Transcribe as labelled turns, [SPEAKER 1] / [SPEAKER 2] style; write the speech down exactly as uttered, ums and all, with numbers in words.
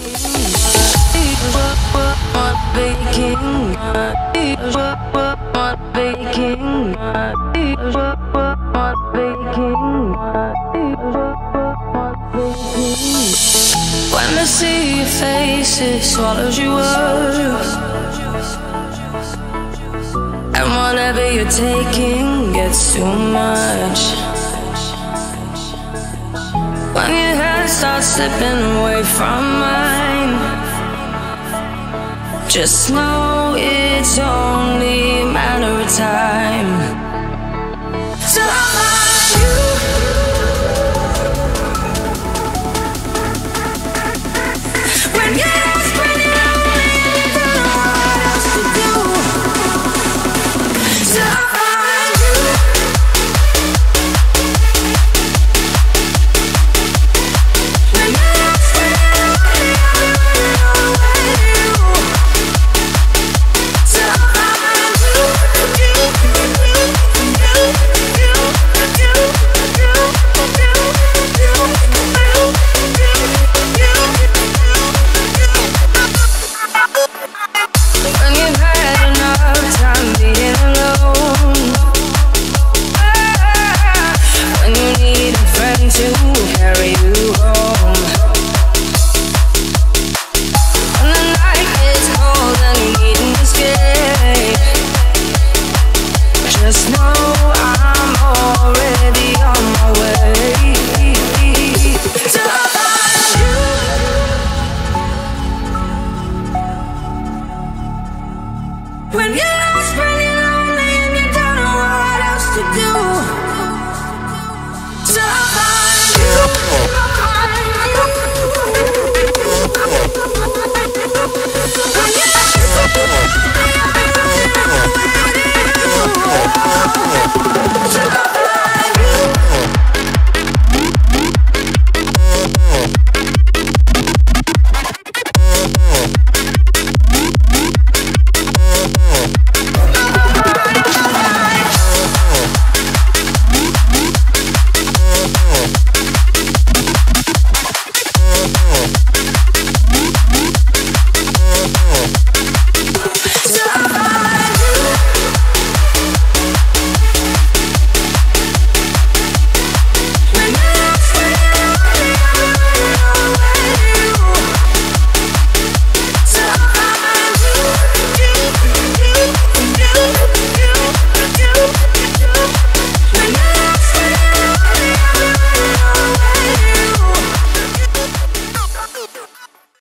[SPEAKER 1] When I see your face, it swallows you up. And whatever you're taking gets too much. When your head starts slipping away from mine, just know it's only a matter of time.